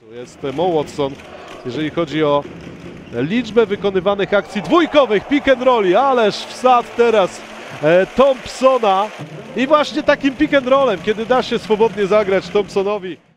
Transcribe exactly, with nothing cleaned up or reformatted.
Tu jest Mo Watson, jeżeli chodzi o liczbę wykonywanych akcji dwójkowych, pick and rolli, ależ wsad teraz e, Thompsona i właśnie takim pick and rollem, kiedy da się swobodnie zagrać Thompsonowi.